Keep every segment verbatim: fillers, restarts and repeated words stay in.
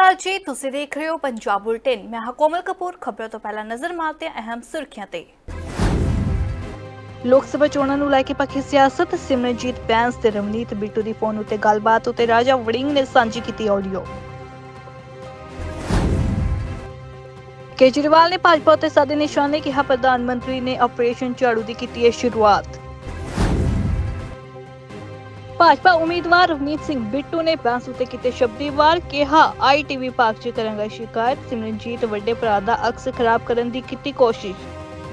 अकाल जी, तुसीं देख रहे हो पंजाब बुलेटिन। मैं हां कोमल कपूर। खबरों तो पहला नजर मारते हैं अहम सुर्खियां ते। लोक सभा चोणां नूं लैके पक्की सियासत। सिमरनजीत बैंस ते रवनीत बिट्टू दी फोन उत्ते गलबात उत्ते राजा वड़िंग ने सांझी कीती ऑडियो। केजरीवाल ने भाजपा उत्ते साधे निशाने, कहा प्रधानमंत्री ने ऑपरेशन झाड़ू दी कीती है शुरुआत। भाजपा उम्मीदवार रवनीत सिंह बिट्टू ने बैंस उत्ते कीते शब्दी वार, कहा आई टी विभाग च करांगा शिकायत। सिमरनजीत वड्डे भरा दा अक्स खराब करन दी कीती कोशिश।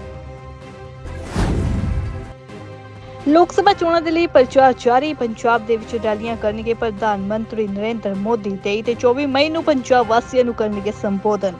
लोक सभा चोणां दे लई प्रचार जारी। पंजाब दे विच रैलियां करनगे प्रधानमंत्री नरेंद्र मोदी। तेई ते चौबी मई नूं पंजाब वासियां नूं करनगे संबोधन।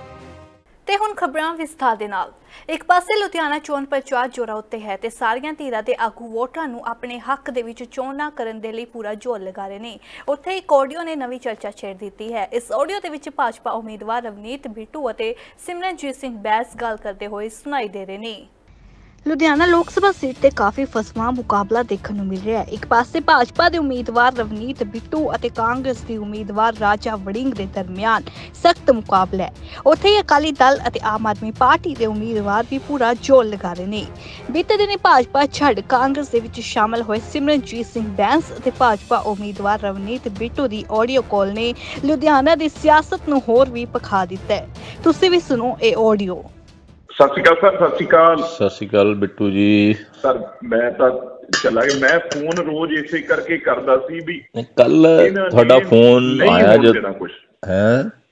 ਤੇ ਹੁਣ ਖਬਰਾਂ ਵਿਸਥਾਰ ਦੇ ਨਾਲ। ਇੱਕ ਪਾਸੇ ਲੁਧਿਆਣਾ ਚੋਣ ਪ੍ਰਚਾਰ ਜੋਰਾਂ ਉੱਤੇ ਹੈ ਤੇ ਸਾਰੀਆਂ ਧਿਰਾਂ ਦੇ ਆਗੂ ਵੋਟਰਾਂ ਨੂੰ ਆਪਣੇ ਹੱਕ ਦੇ ਵਿੱਚ ਚੋਣਾਂ ਕਰਨ ਦੇ ਲਈ ਪੂਰਾ ਜ਼ੋਰ ਲਗਾ ਰਹੇ ਨੇ। ਉੱਥੇ ਇੱਕ ਆਡੀਓ ਨੇ ਨਵੀਂ ਚਰਚਾ ਛੇੜ ਦਿੱਤੀ ਹੈ। ਇਸ ਆਡੀਓ ਦੇ ਵਿੱਚ ਭਾਜਪਾ ਉਮੀਦਵਾਰ ਰਵਨੀਤ ਬਿੱਟੂ ਅਤੇ ਸਿਮਰਨਜੀਤ ਸਿੰਘ ਬੈਂਸ ਗੱਲ ਕਰਦੇ ਹੋਏ ਸੁਣਾਈ ਦੇ ਰਹੇ ਨੇ। लुधियाना लोक सभा सीट ते काफी फसवा मुकाबला देखने को मिल रहा है। एक पासे भाजपा के उम्मीदवार रवनीत बिट्टू और कांग्रेस की उम्मीदवार राजा वड़िंग के दरमियान सख्त मुकाबला है। उत्थे ही अकाली दल और आम आदमी पार्टी के उम्मीदवार भी पूरा जोर लगा रहे हैं। बीते दिन भाजपा छड़ कांग्रेस के विच शामिल हुए सिमरनजीत सिंह बैंस और भाजपा उम्मीदवार रवनीत बिट्टू की ऑडियो कॉल ने लुधियाना की सियासत नूं होर भी पखा दिता है। तुसीं भी सुनो ये ऑडियो। सत श्री अकाल सर। सत श्री अकाल। सत श्री अकाल बिट्टू जी। सर मैं तो चला गया। मैं फोन रोज इसे करके करदा सी भी कल ਤੁਹਾਡਾ फोन आया जब कुछ है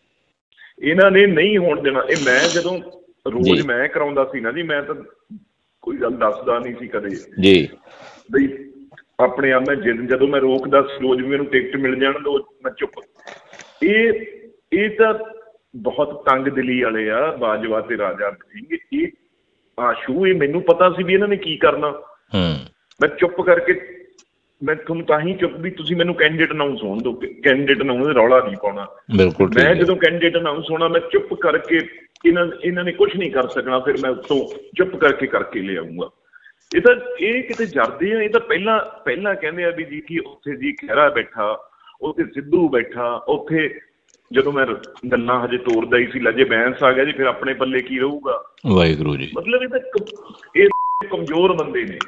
ਇਹਨਾਂ ਨੇ ਨਹੀਂ ਹੋਣ ਦੇਣਾ। ਇਹ ਮੈਂ ਜਦੋਂ ਰੋਜ਼ ਮੈਂ ਕਰਾਉਂਦਾ ਸੀ ਨਾ ਜੀ, ਮੈਂ ਤਾਂ ਕੋਈ ਗੱਲ ਦੱਸਦਾ ਨਹੀਂ ਸੀ ਕਦੇ ਜੀ ਬਈ ਆਪਣੇ ਆਪ। ਮੈਂ ਜਦੋਂ ਮੈਂ ਰੋਕਦਾ ਸੀ ਰੋਜ਼ ਵੀ ਮੈਨੂੰ ਟਿਕਟ ਮਿਲ ਜਾਣ ਦੋ, ਮੈਂ ਚੁੱਪ। ਇਹ ਇਹ ਤਾਂ ਬਹੁਤ ਤੰਗ ਦਿਲੀ ਵਾਲੇ ਆ ਬਾਜਵਾ ਤੇ ਰਾਜਾ ਸਿੰਘ। ਇਹ ਆਸ਼ੂ ਇਹ ਮੈਨੂੰ ਪਤਾ ਸੀ ਵੀ ਇਹਨਾਂ ਨੇ ਕੀ ਕਰਨਾ। ਮੈਂ ਚੁੱਪ ਕਰਕੇ ਮੈਂ ਤੁਹਾਨੂੰ ਤਾਂ ਹੀ ਚੁੱਪ ਵੀ ਤੁਸੀਂ ਮੈਨੂੰ ਕੈਂਡੀਡੇਟ ਅਨਾਉਂਸ ਹੋਣ ਦਿਓ। ਕੈਂਡੀਡੇਟ ਅਨਾਉਂਸ ਰੌਲਾ ਨਹੀਂ ਪਾਉਣਾ। ਬਿਲਕੁਲ। ਮੈਂ ਜਦੋਂ ਕੈਂਡੀਡੇਟ ਅਨਾਉਂਸ ਹੋਣਾ ਮੈਂ ਚੁੱਪ ਕਰਕੇ ਇਹਨਾਂ ਇਹਨਾਂ ਨੇ ਕੁਛ ਨਹੀਂ ਕਰ ਸਕਣਾ। ਫਿਰ ਮੈਂ ਉੱਥੋਂ ਚੁੱਪ ਕਰਕੇ ਕਰਕੇ ਲੈ ਆਊਂਗਾ। ਇਹ ਤਾਂ ਇਹ ਕਿਤੇ ਜਰਦੇ ਆ। ਇਹ ਤਾਂ ਪਹਿਲਾਂ ਪਹਿਲਾਂ ਕਹਿੰਦੇ ਆ ਵੀ ਜੀ ਕਿ ਉੱਥੇ ਜੀ ਖਹਿਰਾ ਬੈਠਾ, ਉੱਥੇ ਸਿੱਧੂ ਬੈਠਾ, ਉੱਥੇ ਜਦੋਂ ਮੈਂ ਗੱਲਾਂ ਹਜੇ ਤੋਰਦਾ ਹੀ ਸੀ ਲਜੇ ਬੈਂਸ ਆ ਗਿਆ ਜੀ, ਫਿਰ ਆਪਣੇ ਪੱਲੇ ਕੀ ਰਹੂਗਾ। ਵਾਹਿਗੁਰੂ ਜੀ। ਮਤਲਬ ਇਹ ਤਾਂ ਇਹ ਕਮਜ਼ੋਰ ਬੰਦੇ ਨੇ।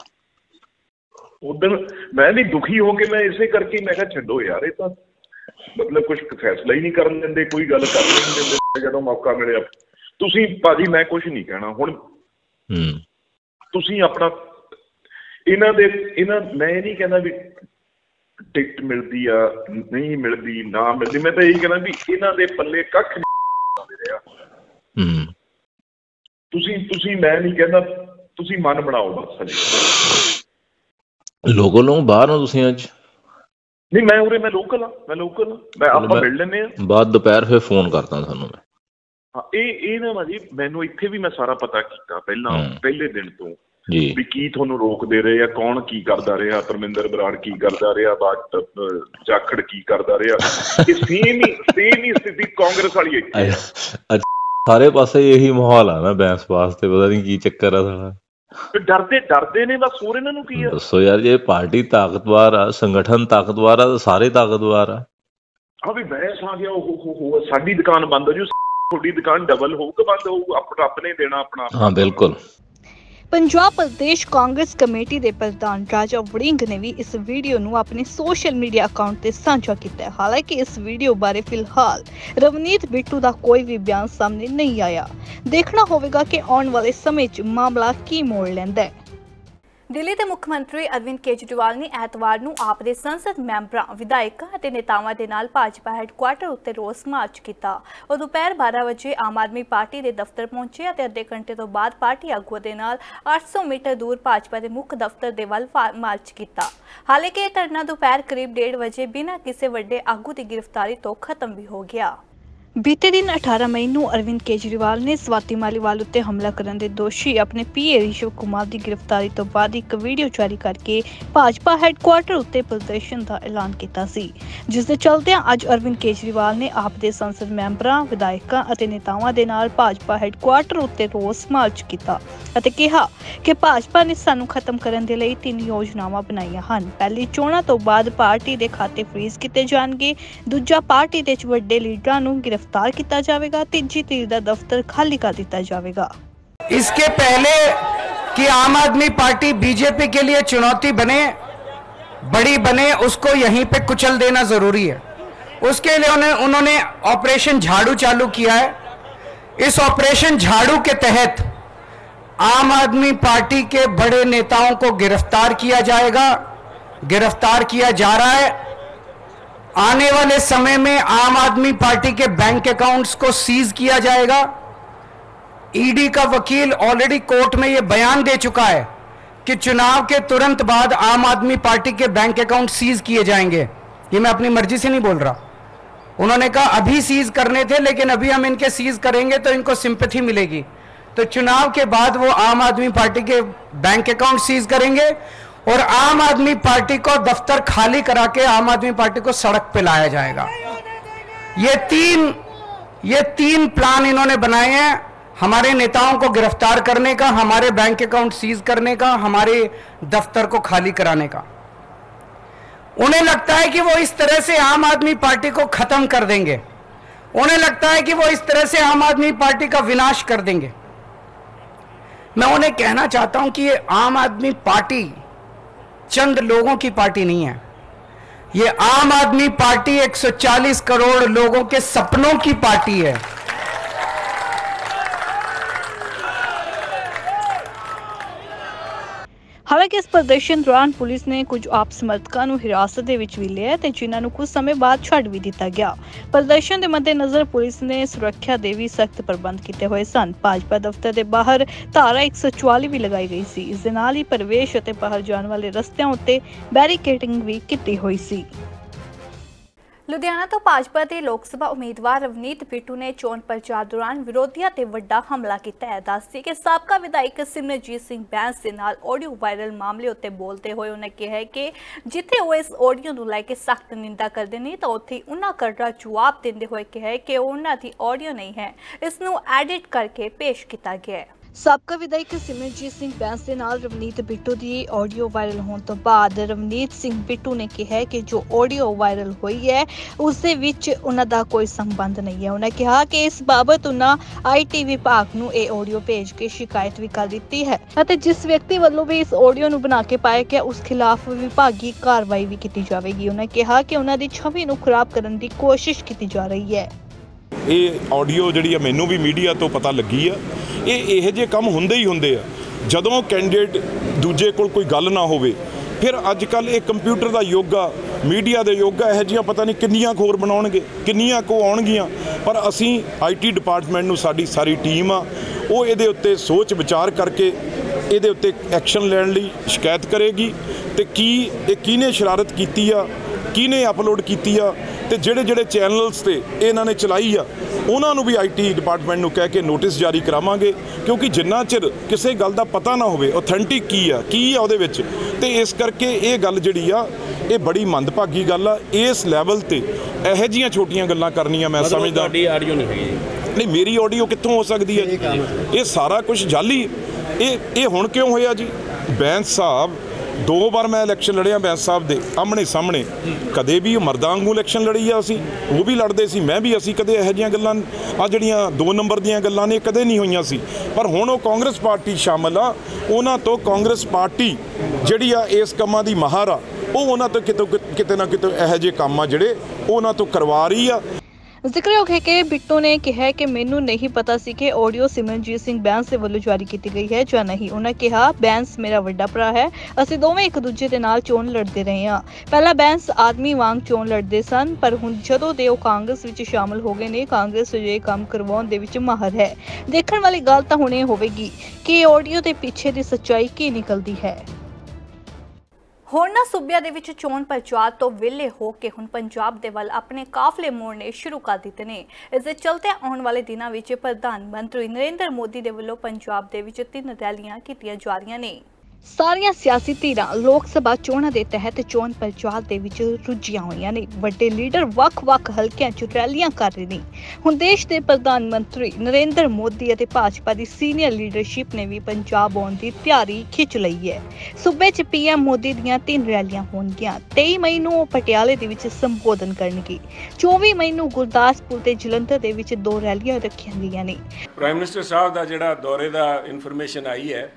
ਉਦੋਂ ਮੈਂ ਵੀ ਦੁਖੀ ਹੋ ਕੇ ਮੈਂ ਇਸੇ ਕਰਕੇ ਮੈਂ ਕਿਹਾ ਛੱਡੋ ਯਾਰ, ਇਹ ਤਾਂ ਮਤਲਬ ਕੁਛ ਫੈਸਲਾ ਹੀ ਨਹੀਂ ਕਰਨ ਦਿੰਦੇ, ਕੋਈ ਗੱਲ ਕਰਨ ਨਹੀਂ ਦਿੰਦੇ। ਜਦੋਂ ਮੌਕਾ ਮਿਲਿਆ ਤੁਸੀਂ ਭਾਜੀ ਮੈਂ ਕੁਛ ਨਹੀਂ ਕਹਿਣਾ ਹੁਣ। ਤੁਸੀਂ ਆਪਣਾ ਇਹਨਾਂ ਦੇ ਇਹਨਾਂ ਮੈਂ ਇਹ ਨਹੀਂ ਕਹਿੰਦਾ ਵੀ ਟਿਕਟ ਮਿਲਦੀ ਆ ਨਹੀਂ ਮਿਲਦੀ ਨਾ ਮਿਲਦੀ। ਮੈਂ ਤਾਂ ਇਹੀ ਕਹਿੰਦਾ ਵੀ ਇਹਨਾਂ ਦੇ ਪੱਲੇ ਕੱਖ ਨਹੀਂ ਰਿਹਾ। ਤੁਸੀਂ ਤੁਸੀਂ ਮੈਂ ਨਹੀਂ ਕਹਿੰਦਾ, ਤੁਸੀਂ ਮਨ ਬਣਾਓ ਬਸ। ਹਜੇ ਲੋਕਲ ਨੂੰ ਬਾਹਰ ਹੋ ਤੁਸੀਂ ਅੱਜ? ਨਹੀਂ ਮੈਂ ਉਰੇ ਮੈਂ ਲੋਕਲ ਆ। ਮੈਂ ਲੋਕਲ ਆ। ਮੈਂ ਆਪਾਂ ਮਿਲ ਲੈਂਦੇ ਆ ਬਾਅਦ ਦੁਪਹਿਰ ਫਿਰ ਫੋਨ ਕਰਦਾ ਤੁਹਾਨੂੰ ਮੈਂ। ਹਾਂ ਇਹ ਇਹ ਨਾ ਭਾਜੀ ਮੈਨੂੰ ਇੱਥੇ ਵੀ ਮੈਂ ਸਾਰਾ ਪਤਾ ਕੀਤਾ ਪਹਿਲਾਂ ਪਹਿਲੇ ਦਿਨ ਤੋਂ ਜੀ ਵੀ ਕੀ ਤੁਹਾਨੂੰ ਰੋਕਦੇ ਰਹੇ ਆ, ਕੌਣ ਕੀ ਕਰਦਾ ਰਿਹਾ, ਪਰਮਿੰਦਰ ਬਰਾੜ ਕੀ ਕਰਦਾ ਰਿਹਾ, ਬਾਟ ਜਾਖੜ ਕੀ ਕਰਦਾ ਰਿਹਾ। ਇਹ ਸੇਮ ਹੀ ਸੇਮ ਹੀ ਸਥਿਤੀ ਕਾਂਗਰਸ ਵਾਲੀ ਹੈ। ਸਾਰੇ ਪਾਸੇ ਇਹੀ ਮਾਹੌਲ ਆ ਨਾ ਬੈਂਸ ਵਾਸਤੇ। ਪਤਾ ਨਹੀਂ ਕੀ ਚੱਕਰ ਆ ਸਾਡਾ। ਡਰਦੇ ਡਰਦੇ ਨੇ ਬਸ। ਹੋਰ ਇਹਨਾਂ ਨੂੰ ਕੀ ਆ? ਦੱਸੋ ਯਾਰ, ਜੇ ਪਾਰਟੀ ਤਾਕਤਵਰ ਆ, ਸੰਗਠਨ ਤਾਕਤਵਰ ਆ ਤਾਂ ਸਾਰੇ ਤਾਕਤਵਰ ਆ। ਹਾਂ ਵੀ ਬੈਂਸ ਆ ਗਿਆ ਉਹ ਸਾਡੀ ਦੁਕਾਨ ਬੰਦ ਹੋ ਜੂ, ਤੁਹਾਡੀ ਦੁਕਾਨ ਡਬਲ ਹੋਊਗਾ, ਬੰਦ ਹੋਊ। ਆਪਣਾ ਆਪਣੇ ਦੇਣਾ ਆਪਣਾ। ਹਾਂ ਬਿਲਕੁਲ। पंजाब प्रदेश कांग्रेस कमेटी के प्रधान राजा वड़िंग ने भी इस वीडियो नूं अपने सोशल मीडिया अकाउंट ते साझा किया है। हालांकि इस वीडियो बारे फिलहाल रवनीत बिट्टू का कोई भी बयान सामने नहीं आया। देखना होगा कि आने वाले समय च मामला की मोड़ लैंदा है। दिल्ली के मुख्य मंत्री अरविंद केजरीवाल ने एतवार नूं आप दे संसद मैंबरां, विधायकां अते नेतावां दे नाल भाजपा हैडकुआटर उत्ते रोस मार्च किया। और दोपहर बारह बजे आम आदमी पार्टी के दफ्तर पहुंचे अते अद्धे घंटे तो बाद पार्टी आगूआं दे नाल आठ सौ मीटर दूर भाजपा के मुख्य दफ्तर दे वल मार्च किया। हालांकि यह धरना दोपहर करीब डेढ़ बजे बिना किसी वड्डे आगू की गिरफ्तारी तो खत्म भी हो गया। ਬੀਤੇ ਦਿਨ ਅਠਾਰਾਂ ਮਈ ਨੂੰ ਅਰਵਿੰਦ ਕੇਜਰੀਵਾਲ ਨੇ ਸਵਾਤੀ ਮਾਲੀਵਾਲ ਉੱਤੇ ਹਮਲਾ ਕਰਨ ਦੇ ਦੋਸ਼ੀ ਆਪਣੇ ਪੀਏ ਰਿਸ਼ਵ ਕੁਮਾਰ ਦੀ ਗ੍ਰਿਫਤਾਰੀ ਤੋਂ ਬਾਅਦ ਇੱਕ ਵੀਡੀਓ ਜਾਰੀ ਕਰਕੇ ਭਾਜਪਾ ਹੈੱਡਕੁਆਰਟਰ ਉੱਤੇ ਪ੍ਰਦਰਸ਼ਨ ਦਾ ਐਲਾਨ ਕੀਤਾ ਸੀ, ਜਿਸ ਦੇ ਚਲਦਿਆਂ ਅੱਜ ਅਰਵਿੰਦ ਕੇਜਰੀਵਾਲ ਨੇ ਆਪ ਦੇ ਸੰਸਦ ਮੈਂਬਰਾਂ, ਵਿਧਾਇਕਾਂ ਅਤੇ ਨੇਤਾਵਾਂ ਦੇ ਨਾਲ ਭਾਜਪਾ ਹੈੱਡਕੁਆਰਟਰ ਉੱਤੇ ਰੋਸ ਮਾਰਚ ਕੀਤਾ ਅਤੇ ਕਿਹਾ ਕਿ ਭਾਜਪਾ ਨੇ ਸਾਨੂੰ ਖਤਮ ਕਰਨ ਦੇ ਲਈ ਤਿੰਨ ਯੋਜਨਾਵਾਂ ਬਣਾਈਆਂ ਹਨ। ਪਹਿਲੀ, ਚੋਣਾਂ ਤੋਂ ਬਾਅਦ ਪਾਰਟੀ ਦੇ ਖਾਤੇ ਫ੍ਰੀਜ਼ ਕੀਤੇ ਜਾਣਗੇ। ਦੂਜਾ, ਪਾਰਟੀ ਦੇ ਵੱਡੇ ਲੀਡਰਾਂ ਨੂੰ गिरफ्तार किया जाएगा। तीजी तीर का दफ्तर खाली कर दिया जाएगा। इसके पहले कि आम आदमी पार्टी बीजेपी के लिए चुनौती बने, बड़ी बने, उसको यहीं पे कुचल देना जरूरी है। उसके लिए उन्हें उन्होंने ऑपरेशन झाड़ू चालू किया है। इस ऑपरेशन झाड़ू के तहत आम आदमी पार्टी के बड़े नेताओं को गिरफ्तार किया जाएगा, गिरफ्तार किया जा रहा है। आने वाले समय में आम आदमी पार्टी के बैंक अकाउंट्स को सीज किया जाएगा। ईडी का वकील ऑलरेडी कोर्ट में यह बयान दे चुका है कि चुनाव के तुरंत बाद आम आदमी पार्टी के बैंक अकाउंट सीज किए जाएंगे। ये मैं अपनी मर्जी से नहीं बोल रहा, उन्होंने कहा अभी सीज करने थे, लेकिन अभी हम इनके सीज करेंगे तो इनको सिंपैथी मिलेगी, तो चुनाव के बाद वो आम आदमी पार्टी के बैंक अकाउंट सीज करेंगे और आम आदमी पार्टी को दफ्तर खाली करा के आम आदमी पार्टी को सड़क पे लाया जाएगा। ये तीन ये तीन प्लान इन्होंने बनाए हैं, हमारे नेताओं को गिरफ्तार करने का, हमारे बैंक अकाउंट सीज करने का, हमारे दफ्तर को खाली कराने का। उन्हें लगता है कि वो इस तरह से आम आदमी पार्टी को खत्म कर देंगे, उन्हें लगता है कि वो इस तरह से आम आदमी पार्टी का विनाश कर देंगे। मैं उन्हें कहना चाहता हूं कि ये आम आदमी पार्टी चंद लोगों की पार्टी नहीं है, ये आम आदमी पार्टी एक सौ चालीस करोड़ लोगों के सपनों की पार्टी है। ਹਾਲਾਂਕਿ ਇਸ ਪ੍ਰਦਰਸ਼ਨ ਦੌਰਾਨ ਪੁਲਿਸ ਨੇ ਕੁਝ ਆਪ ਸਮਰਥਕਾਂ ਨੂੰ ਹਿਰਾਸਤ ਦੇ ਵਿੱਚ ਵੀ ਲਿਆ ਤੇ ਜਿਨ੍ਹਾਂ ਨੂੰ ਕੁਝ ਸਮੇਂ ਬਾਅਦ ਛੱਡ ਵੀ ਦਿੱਤਾ ਗਿਆ। ਪ੍ਰਦਰਸ਼ਨ ਦੇ ਮੱਦੇਨਜ਼ਰ ਪੁਲਿਸ ਨੇ ਸੁਰੱਖਿਆ ਦੇ ਵੀ ਸਖਤ ਪ੍ਰਬੰਧ ਕੀਤੇ ਹੋਏ ਸਨ। ਭਾਜਪਾ ਦਫ਼ਤਰ ਦੇ ਬਾਹਰ ਧਾਰਾ ਇੱਕ ਸੌ ਚੁਆਲੀ ਵੀ ਲਗਾਈ ਗਈ ਸੀ। ਇਸ ਦੇ ਨਾਲ ਹੀ ਪ੍ਰਵੇਸ਼ ਅਤੇ ਬਾਹਰ ਜਾਣ ਵਾਲੇ ਰਸਤਿਆਂ ਉੱਤੇ ਬੈਰੀਕੇਡਿੰਗ ਵੀ ਕੀਤੀ ਹੋਈ ਸੀ। ਲੁਧਿਆਣਾ ਤੋਂ ਭਾਜਪਾ ਦੇ ਲੋਕ ਸਭਾ ਉਮੀਦਵਾਰ ਰਵਨੀਤ ਬਿੱਟੂ ਨੇ ਚੋਣ ਪ੍ਰਚਾਰ ਦੌਰਾਨ ਵਿਰੋਧੀਆਂ ਤੇ ਵੱਡਾ ਹਮਲਾ ਕੀਤਾ ਹੈ। ਦੱਸਦੀ ਕਿ ਸਾਬਕਾ ਵਿਧਾਇਕ ਸਿਮਰਨਜੀਤ ਸਿੰਘ ਬੈਂਸ ਦੇ ਨਾਲ ਆਡੀਓ ਵਾਇਰਲ ਮਾਮਲੇ ਉੱਤੇ ਬੋਲਦੇ ਹੋਏ ਉਹਨੇ ਕਿਹਾ ਕਿ ਜਿੱਥੇ ਉਹ ਇਸ ਆਡੀਓ ਨੂੰ ਲੈ ਕੇ ਸਖਤ ਨਿੰਦਾ ਕਰਦੇ ਨੇ ਤਾਂ ਉੱਥੇ ਉਹਨਾਂ ਕਰੜਾ ਜਵਾਬ ਦਿੰਦੇ ਹੋਏ ਕਿਹਾ ਕਿ ਉਹਨਾਂ ਦੀ ਆਡੀਓ ਨਹੀਂ ਹੈ, ਇਸ ਨੂੰ ਐਡਿਟ ਕਰਕੇ ਪੇਸ਼ ਕੀਤਾ ਗਿਆ ਹੈ। ਸਾਬਕਾ ਵਿਧਾਇਕ ਸਿਮਰਨਜੀਤ ਸਿੰਘ ਬੈਂਸ ਦੇ ਨਾਲ ਰਵਨੀਤ ਬਿੱਟੂ ਦੀ ਆਡੀਓ ਵਾਇਰਲ ਹੋਣ ਤੋਂ ਬਾਅਦ ਰਵਨੀਤ ਸਿੰਘ ਬਿੱਟੂ ਨੇ ਕਿਹਾ ਕਿ ਜੋ ਆਡੀਓ ਵਾਇਰਲ ਹੋਈ ਹੈ ਉਸ ਦੇ ਵਿੱਚ ਉਹਨਾਂ ਦਾ ਕੋਈ ਸੰਬੰਧ ਨਹੀਂ ਹੈ। ਉਹਨਾਂ ਕਿਹਾ ਕਿ ਇਸ ਬਾਬਤ ਉਹਨਾਂ ਆਈਟੀ ਵਿਭਾਗ ਨੂੰ ਇਹ ਆਡੀਓ ਭੇਜ ਕੇ ਸ਼ਿਕਾਇਤ ਵੀ ਕਰ ਦਿੱਤੀ ਹੈ ਅਤੇ ਜਿਸ ਵਿਅਕਤੀ ਵੱਲੋਂ ਵੀ ਇਸ ਆਡੀਓ ਨੂੰ ਬਣਾ ਕੇ ਪਾਇਆ ਗਿਆ ਉਸ ਖਿਲਾਫ ਵਿਭਾਗੀ ਕਾਰਵਾਈ ਵੀ ਕੀਤੀ ਜਾਵੇਗੀ। ਉਹਨਾਂ ਕਿਹਾ ਕਿ ਉਹਨਾਂ ਦੀ ਛਵੀ ਨੂੰ ਖਰਾਬ ਕਰਨ ਦੀ ਕੋਸ਼ਿਸ਼ ਕੀਤੀ ਜਾ ਰਹੀ ਹੈ। ਇਹ ਆਡੀਓ ਜਿਹੜੀ ਆ ਮੈਨੂੰ ਵੀ ਮੀਡੀਆ ਤੋਂ ਪਤਾ ਲੱਗੀ ਆ, ਇਹ ਇਹੋ ਜਿਹੇ ਕੰਮ ਹੁੰਦੇ ਹੀ ਹੁੰਦੇ ਆ ਜਦੋਂ ਕੈਂਡੀਡੇਟ ਦੂਜੇ ਕੋਲ ਕੋਈ ਗੱਲ ਨਾ ਹੋਵੇ। ਫਿਰ ਅੱਜ ਕੱਲ੍ਹ ਇਹ ਕੰਪਿਊਟਰ ਦਾ ਯੁੱਗ ਆ, ਮੀਡੀਆ ਦੇ ਯੁੱਗ ਆ, ਇਹੋ ਜਿਹੀਆਂ ਪਤਾ ਨਹੀਂ ਕਿੰਨੀਆਂ ਖੋਰ ਬਣਾਉਣਗੇ, ਕਿੰਨੀਆਂ ਕੋ ਆਉਣਗੀਆਂ। ਪਰ ਅਸੀਂ ਆਈ ਟੀ ਡਿਪਾਰਟਮੈਂਟ ਨੂੰ, ਸਾਡੀ ਸਾਰੀ ਟੀਮ ਆ, ਉਹ ਇਹਦੇ ਉੱਤੇ ਸੋਚ ਵਿਚਾਰ ਕਰਕੇ ਇਹਦੇ ਉੱਤੇ ਐਕਸ਼ਨ ਲੈਣ ਲਈ ਸ਼ਿਕਾਇਤ ਕਰੇਗੀ ਤੇ ਕੀ ਇਹ ਕਿਹਨੇ ਸ਼ਰਾਰਤ ਕੀਤੀ ਆ, ਕਿਹਨੇ ਅਪਲੋਡ ਕੀਤੀ ਆ ਤੇ ਜਿਹੜੇ ਜਿਹੜੇ ਚੈਨਲਸ ਤੇ ਇਹਨਾਂ ਨੇ ਚਲਾਈ ਆ ਉਹਨਾਂ ਨੂੰ ਵੀ ਆਈ ਟੀ ਡਿਪਾਰਟਮੈਂਟ ਨੂੰ ਕਹਿ ਕੇ ਨੋਟਿਸ ਜਾਰੀ ਕਰਾਵਾਂਗੇ। ਕਿਉਂਕਿ ਜਿੰਨਾ ਚਿਰ ਕਿਸੇ ਗੱਲ ਦਾ ਪਤਾ ਨਾ ਹੋਵੇ ਆਥੈਂਟਿਕ ਕੀ ਆ, ਕੀ ਆ ਉਹਦੇ ਵਿੱਚ, ਤੇ ਇਸ ਕਰਕੇ ਇਹ ਗੱਲ ਜਿਹੜੀ ਆ ਇਹ ਬੜੀ ਮੰਦਭਾਗੀ ਗੱਲ ਆ। ਇਸ ਲੈਵਲ ਤੇ ਇਹੋ ਜਿਹੀਆਂ ਛੋਟੀਆਂ ਗੱਲਾਂ ਕਰਨੀਆਂ ਮੈਂ ਸਮਝਦਾ ਤੁਹਾਡੀ ਆਡੀਓ ਨਹੀਂ ਹੈਗੀ। ਨਹੀਂ, ਮੇਰੀ ਆਡੀਓ ਕਿੱਥੋਂ ਹੋ ਸਕਦੀ ਹੈ ਜੀ? ਇਹ ਸਾਰਾ ਕੁਝ ਜਾਲੀ। ਇਹ ਇਹ ਹੁਣ ਕਿਉਂ ਹੋਇਆ ਜੀ? ਬੈਂਸ ਸਾਹਿਬ ਦੋ ਵਾਰ ਮੈਂ ਇਲੈਕਸ਼ਨ ਲੜਿਆ ਬੈਂਸ ਸਾਹਿਬ ਦੇ ਆਮਣੇ ਸਾਹਮਣੇ, ਕਦੇ ਵੀ ਮਰਦਾਂ ਵਾਂਗੂ ਇਲੈਕਸ਼ਨ ਲੜੀ ਆ, ਅਸੀਂ ਉਹ ਵੀ ਲੜਦੇ ਸੀ, ਮੈਂ ਵੀ, ਅਸੀਂ ਕਦੇ ਇਹੋ ਜਿਹੀਆਂ ਗੱਲਾਂ ਆ ਜਿਹੜੀਆਂ ਦੋ ਨੰਬਰ ਦੀਆਂ ਗੱਲਾਂ ਨੇ ਕਦੇ ਨਹੀਂ ਹੋਈਆਂ ਸੀ। ਪਰ ਹੁਣ ਉਹ ਕਾਂਗਰਸ ਪਾਰਟੀ ਸ਼ਾਮਲ ਆ, ਉਹਨਾਂ ਤੋਂ ਕਾਂਗਰਸ ਪਾਰਟੀ ਜਿਹੜੀ ਆ ਇਸ ਕੰਮਾਂ ਦੀ ਮਾਹਰ ਆ, ਉਹ ਉਹਨਾਂ ਤੋਂ ਕਿਤੋਂ ਕਿਤੇ ਨਾ ਕਿਤੇ ਇਹੋ ਜਿਹੇ ਕੰਮ ਆ ਜਿਹੜੇ ਉਹਨਾਂ ਤੋਂ ਕਰਵਾ ਰਹੀ ਆ। ਜ਼ਿਕਰਯੋਗ ਹੈ ਕਿ ਬਿੱਟੂ ਨੇ ਕਿਹਾ ਕਿ ਮੈਨੂੰ ਨਹੀਂ ਪਤਾ ਸੀ ਕਿ ਆਡੀਓ ਸਿਮਰਨਜੀਤ ਸਿੰਘ ਬੈਂਸ ਦੇ ਵੱਲੋਂ ਜਾਰੀ ਕੀਤੀ ਗਈ ਹੈ ਜਾਂ ਨਹੀਂ। ਉਹਨਾਂ ਕਿਹਾ ਬੈਂਸ ਮੇਰਾ ਵੱਡਾ ਭਰਾ ਹੈ, ਅਸੀਂ ਦੋਵੇਂ ਇੱਕ ਦੂਜੇ ਦੇ ਨਾਲ ਚੋਣ ਲੜਦੇ ਰਹੇ ਹਾਂ। ਪਹਿਲਾਂ ਬੈਂਸ ਆਦਮੀ ਵਾਂਗ ਚੋਣ ਲੜਦੇ ਸਨ, ਪਰ ਹੁਣ ਜਦੋਂ ਦੇ ਉਹ ਕਾਂਗਰਸ ਵਿੱਚ ਸ਼ਾਮਲ ਹੋ ਗਏ ਨੇ, ਕਾਂਗਰਸ ਅਜਿਹੇ ਕੰਮ ਕਰਵਾਉਣ ਦੇ ਵਿੱਚ ਮਾਹਰ ਹੈ। ਦੇਖਣ ਵਾਲੀ ਗੱਲ ਤਾਂ ਹੁਣ ਇਹ ਹੋਵੇਗੀ ਕਿ ਆਡੀਓ ਦੇ ਪਿੱਛੇ ਦੀ ਸੱਚਾਈ ਕੀ ਨਿਕਲਦੀ ਹੈ। ਹੋਰਨਾਂ ਸੂਬਿਆਂ ਦੇ ਵਿੱਚ ਚੋਣ ਪ੍ਰਚਾਰ ਤੋਂ ਵਿਹਲੇ ਹੋ ਕੇ ਹੁਣ ਪੰਜਾਬ ਦੇ ਵੱਲ ਆਪਣੇ ਕਾਫਲੇ ਮੋੜਨੇ ਸ਼ੁਰੂ ਕਰ ਦਿੱਤੇ ਨੇ। ਇਸ ਦੇ ਚਲਦੇ ਆਉਣ ਵਾਲੇ ਦਿਨਾਂ ਵਿੱਚ ਪ੍ਰਧਾਨ ਮੰਤਰੀ ਨਰਿੰਦਰ ਮੋਦੀ ਦੇ ਵੱਲੋਂ ਪੰਜਾਬ ਦੇ ਵਿੱਚ ਤਿੰਨ ਰੈਲੀਆਂ ਕੀਤੀਆਂ ਜਾ ਰਹੀਆਂ ਨੇ। ਸਾਰੀਆਂ ਸਿਆਸੀ ਧਿਰਾਂ ਲੋਕ ਸਭਾ ਚੋਣਾਂ ਦੇ ਤਹਿਤ ਚੋਣ ਪ੍ਰਚਾਰ ਦੇ ਵਿੱਚ ਰੁੱਝੀਆਂ ਹੋਈਆਂ ਨੇ। ਵੱਡੇ ਲੀਡਰ ਵੱਖ-ਵੱਖ ਹਲਕਿਆਂ 'ਚ ਰੈਲੀਆਂ ਕਰ ਰਹੇ ਨੇ। ਹੁਣ ਦੇਸ਼ ਦੇ ਪ੍ਰਧਾਨ ਮੰਤਰੀ ਨਰਿੰਦਰ ਮੋਦੀ ਅਤੇ ਭਾਜਪਾ ਦੀ ਸੀਨੀਅਰ ਲੀਡਰਸ਼ਿਪ ਨੇ ਵੀ ਪੰਜਾਬ ਆਉਣ ਦੀ ਤਿਆਰੀ ਖਿੱਚ ਲਈ ਹੈ। ਸੂਬੇ 'ਚ ਪੀਐਮ ਮੋਦੀ ਦੀਆਂ ਤਿੰਨ ਰੈਲੀਆਂ ਹੋਣਗੀਆਂ। ਤੇਈ ਮਈ ਨੂੰ ਉਹ ਪਟਿਆਲੇ ਦੇ ਵਿੱਚ ਸੰਬੋਧਨ ਕਰਨਗੇ। ਚੌਵੀ ਮਈ ਨੂੰ ਗੁਰਦਾਸਪੁਰ ਤੇ ਜਲੰਧਰ ਦੇ ਵਿੱਚ ਦੋ ਰੈਲੀਆਂ ਰੱਖੀਆਂ ਗਈਆਂ ਨੇ। ਪ੍ਰਾਈਮ ਮਿਨਿਸਟਰ ਸਾਹਿਬ ਦਾ ਜਿਹੜਾ ਦੌਰੇ ਦਾ ਇਨਫੋਰਮੇਸ਼ਨ ਆਈ ਹੈ,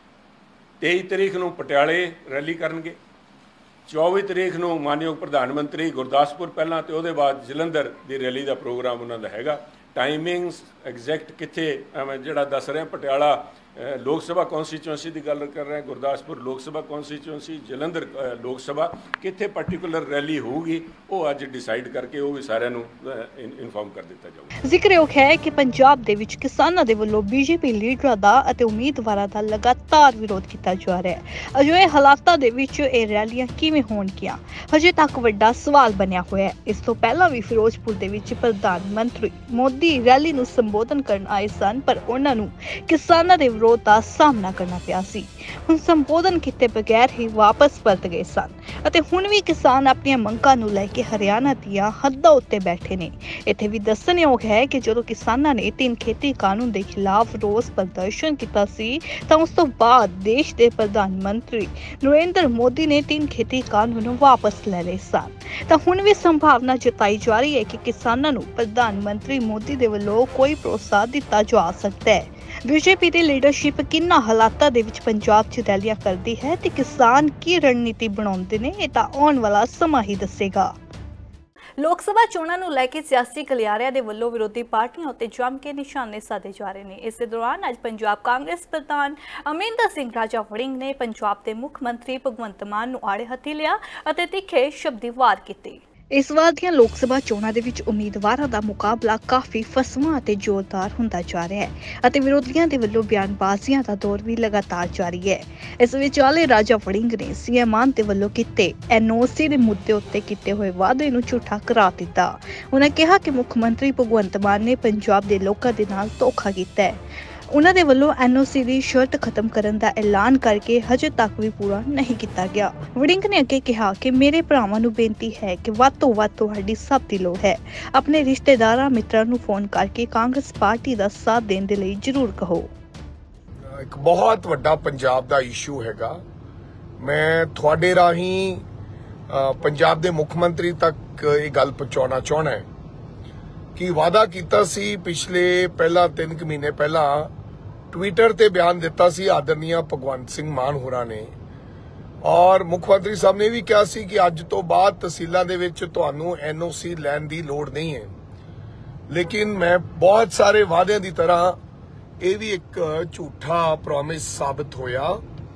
तेईस तरीक ਨੂੰ ਪਟਿਆਲੇ ਰੈਲੀ ਕਰਨਗੇ, चौबीस ਤਰੀਕ ਨੂੰ ਮਾਨਯੋਗ ਪ੍ਰਧਾਨ ਮੰਤਰੀ ਗੁਰਦਾਸਪੁਰ ਪਹਿਲਾਂ ਤੇ ਉਹਦੇ ਬਾਅਦ ਜਲੰਧਰ ਦੀ ਰੈਲੀ ਦਾ ਪ੍ਰੋਗਰਾਮ ਉਹਨਾਂ ਦਾ ਹੈਗਾ। ਟਾਈਮਿੰਗਸ ਐਗਜ਼ੈਕਟ ਕਿੱਥੇ ਮੈਂ ਜਿਹੜਾ ਦੱਸ ਰਿਹਾ, ਪਟਿਆਲਾ ਲੋਕ ਸਭਾ ਕੌਂਸਟੀਚੁਐਂਸੀ ਦੀ ਗੱਲ ਕਰ ਰਹੇ, ਗੁਰਦਾਸਪੁਰ ਲੋਕ ਸਭਾ ਕੌਂਸਟੀਚੁਐਂਸੀ, ਜਲੰਧਰ ਲੋਕ ਸਭਾ, ਕਿੱਥੇ ਪਾਰਟਿਕੂਲਰ ਰੈਲੀ ਹੋਊਗੀ ਉਹ ਅੱਜ ਡਿਸਾਈਡ ਕਰਕੇ ਉਹ ਵੀ ਸਾਰਿਆਂ ਨੂੰ ਇਨਫੋਰਮ ਕਰ ਦਿੱਤਾ ਜਾਊਗਾ। ਜ਼ਿਕਰਯੋਗ ਹੈ ਕਿ ਪੰਜਾਬ ਦੇ ਵਿੱਚ ਕਿਸਾਨਾਂ ਦੇ ਵੱਲੋਂ ਬੀਜੇਪੀ ਲੀਡਰਾਂ ਦਾ ਅਤੇ ਉਮੀਦਵਾਰਾਂ ਦਾ ਲਗਾਤਾਰ ਵਿਰੋਧ ਕੀਤਾ ਜਾ ਰਿਹਾ ਹੈ। ਅਜਿਹੇ ਹਾਲਾਤਾਂ ਦੇ ਵਿੱਚ ਇਹ ਰੈਲੀਆਂ ਕਿਵੇਂ ਹੋਣਗੀਆਂ, ਹਜੇ ਤੱਕ ਵੱਡਾ ਸਵਾਲ ਬਣਿਆ ਹੋਇਆ ਹੈ। ਇਸ ਤੋਂ ਪਹਿਲਾਂ ਵੀ ਫਿਰੋਜ਼ਪੁਰ ਦੇ ਵਿੱਚ ਪ੍ਰਧਾਨ ਮੰਤਰੀ ਮੋਦੀ ਰੈਲੀ ਨੂੰ ਸੰਬੋਧਨ ਕਰਨ ਆਏ ਸਨ, ਪਰ ਉਹਨਾਂ ਨੂੰ ਕਿਸਾਨਾਂ ਦੇ ਵਿਰੋਧ ਦਾ ਸਾਹਮਣਾ ਕਰਨਾ ਪਿਆ ਸੀ। ਹੁਣ ਸੰਬੋਧਨ ਕੀਤੇ ਬਗੈਰ ਹੀ ਵਾਪਸ ਪਰਤ ਗਏ ਸਨ ਅਤੇ ਹੁਣ ਵੀ ਕਿਸਾਨ ਆਪਣੀਆਂ ਮੰਗਾਂ ਨੂੰ ਲੈ ਕੇ ਹਰਿਆਣਾ ਦੀਆਂ ਹੱਦਾਂ ਉੱਤੇ ਬੈਠੇ ਨੇ। ਇੱਥੇ ਵੀ ਦੱਸਣਯੋਗ ਹੈ ਕਿ ਜਦੋਂ ਕਿਸਾਨਾਂ ਨੇ ਤਿੰਨ ਖੇਤੀ ਕਾਨੂੰਨ ਦੇ ਖਿਲਾਫ ਰੋਸ ਪ੍ਰਦਰਸ਼ਨ ਕੀਤਾ ਸੀ ਤਾਂ ਉਸ ਤੋਂ ਬਾਅਦ ਦੇਸ਼ ਦੇ ਪ੍ਰਧਾਨ ਮੰਤਰੀ ਨਰਿੰਦਰ ਮੋਦੀ ਨੇ ਤਿੰਨ ਖੇਤੀ ਕਾਨੂੰਨ ਵਾਪਸ ਲੈ ਲਏ ਸਨ। ਤਾਂ ਹੁਣ ਵੀ ਸੰਭਾਵਨਾ ਜਤਾਈ ਜਾ ਰਹੀ ਹੈ ਕਿ ਕਿਸਾਨਾਂ ਨੂੰ ਪ੍ਰਧਾਨ ਮੰਤਰੀ ਮੋਦੀ ਦੇ ਵੱਲੋਂ ਕੋਈ ਭਰੋਸਾ ਦਿੱਤਾ ਜਾ ਸਕਦਾ ਹੈ। ਬੀਜੇਪੀ ਦੀ ਲੀਡਰਸ਼ਿਪ ਕਿੰਨਾ ਹਾਲਾਤਾਂ ਦੇ ਵਿੱਚ ਪੰਜਾਬ 'ਚ ਰੈਲੀਆਂ ਕਰਦੀ ਹੈ ਤੇ ਕਿਸਾਨ ਕੀ ਰਣਨੀਤੀ ਬਣਾਉਂਦੇ ਨੇ, ਇਹ ਤਾਂ ਆਉਣ ਵਾਲਾ ਸਮਾਂ ਹੀ ਦੱਸੇਗਾ। ਲੋਕ ਸਭਾ ਚੋਣਾਂ ਨੂੰ ਲੈ ਕੇ ਸਿਆਸੀ ਗਲਿਆਰਿਆਂ ਦੇ ਵੱਲੋਂ ਵਿਰੋਧੀ ਪਾਰਟੀਆਂ ਉੱਤੇ ਜੰਮ ਕੇ ਨਿਸ਼ਾਨੇ ਸਾਧੇ ਜਾ ਰਹੇ ਨੇ। ਇਸੇ ਦੌਰਾਨ ਅੱਜ ਪੰਜਾਬ ਕਾਂਗਰਸ ਪ੍ਰਧਾਨ ਅਮਰਿੰਦਰ ਸਿੰਘ ਰਾਜਾ ਵੜਿੰਗ ਨੇ ਪੰਜਾਬ ਦੇ ਮੁੱਖ ਮੰਤਰੀ ਭਗਵੰਤ ਮਾਨ ਨੂੰ ਆੜੇ ਹੱਥੀ ਲਿਆ ਅਤੇ ਤਿੱਖੇ ਸ਼ਬਦੀ ਵਾਰ ਕੀਤੇ। ਇਸ ਵਾਰ ਦੀਆਂ ਲੋਕ ਸਭਾ ਚੋਣਾਂ ਦੇ ਵਿੱਚ ਉਮੀਦਵਾਰਾਂ ਦਾ ਮੁਕਾਬਲਾ ਕਾਫੀ ਫਸਵਾਂ ਅਤੇ ਜ਼ੋਰਦਾਰ ਹੁੰਦਾ ਜਾ ਰਿਹਾ ਹੈ ਅਤੇ ਵਿਰੋਧੀਆਂ ਦੇ ਵੱਲੋਂ ਬਿਆਨਬਾਜ਼ੀਆਂ ਦਾ ਦੌਰ ਵੀ ਲਗਾਤਾਰ ਜਾਰੀ ਹੈ। ਇਸ ਵਿਚਾਲੇ ਰਾਜਾ ਵੜਿੰਗ ਨੇ ਸੀਐਮ ਮਾਨ ਦੇ ਵੱਲੋਂ ਕੀਤੇ ਐਨਓਸੀ ਦੇ ਮੁੱਦੇ ਉੱਤੇ ਕੀਤੇ ਹੋਏ ਵਾਅਦੇ ਨੂੰ ਝੂਠਾ ਕਰਾ ਦਿੱਤਾ। ਉਹਨਾਂ ਕਿਹਾ ਕਿ ਮੁੱਖ ਮੰਤਰੀ ਭਗਵੰਤ ਮਾਨ ਨੇ ਪੰਜਾਬ ਦੇ ਲੋਕਾਂ ਦੇ ਨਾਲ ਧੋਖਾ ਕੀਤਾ ਹੈ। ਉਹਨਾਂ ਦੇ ਵੱਲੋਂ ਐਨਓਸੀ ਦੀ ਸ਼ਰਤ ਖਤਮ ਕਰਨ ਦਾ ਐਲਾਨ ਕਰਕੇ ਹਜੇ ਤੱਕ ਵੀ ਪੂਰਾ ਨਹੀਂ ਕੀਤਾ ਗਿਆ। ਵੜਿੰਗ ਨੇ ਅੱਗੇ ਕਿਹਾ ਕਿ ਮੇਰੇ ਭਰਾਵਾਂ ਨੂੰ ਬੇਨਤੀ ਹੈ ਕਿ ਵੱਧ ਤੋਂ ਵੱਧ ਤੁਹਾਡੀ ਸਭ ਦੀ ਲੋੜ ਹੈ। ਆਪਣੇ ਰਿਸ਼ਤੇਦਾਰਾਂ ਮਿੱਤਰਾਂ ਨੂੰ ਫੋਨ ਕਰਕੇ ਕਾਂਗਰਸ ਪਾਰਟੀ ਦਾ ਸਾਥ ਦੇਣ ਦੇ ਲਈ ਜ਼ਰੂਰ ਕਹੋ। ਇੱਕ ਬਹੁਤ ਵੱਡਾ ਪੰਜਾਬ ਦਾ ਇਸ਼ੂ ਹੈਗਾ। ਮੈਂ ਤੁਹਾਡੇ ਰਾਹੀਂ ਪੰਜਾਬ ਦੇ ਮੁੱਖ ਮੰਤਰੀ ਤੱਕ ਇਹ ਗੱਲ ਪਹੁੰਚਾਉਣਾ ਚਾਹੁੰਦਾ ਹੈ ਕਿ ਵਾਅਦਾ ਕੀਤਾ ਸੀ ਪਿਛਲੇ ਪਹਿਲਾਂ ਤਿੰਨ ਕੁ ਮਹੀਨੇ ਪਹਿਲਾਂ ट्विटर ਤੇ ਬਿਆਨ ਦਿੱਤਾ ਸੀ ਆਦਰਨੀਆ ਭਗਵੰਤ ਸਿੰਘ ਮਾਨ ਹੋਰਾਂ ਨੇ, ਔਰ ਮੁੱਖ ਮੰਤਰੀ ਸਾਹਿਬ ਨੇ ਵੀ ਕਿਹਾ ਸੀ ਕਿ ਅੱਜ ਤੋਂ ਬਾਅਦ ਤਹਿਸੀਲਾਂ ਦੇ ਵਿੱਚ ਤੁਹਾਨੂੰ ਐਨਓਸੀ ਲੈਣ ਦੀ ਲੋੜ ਨਹੀਂ ਹੈ। ਲੇਕਿਨ ਮੈਂ ਬਹੁਤ ਸਾਰੇ ਵਾਅਦਿਆਂ ਦੀ ਤਰ੍ਹਾਂ ਇਹ ਵੀ ਇੱਕ ਝੂਠਾ ਪ੍ਰੋਮਿਸ ਸਾਬਤ ਹੋਇਆ।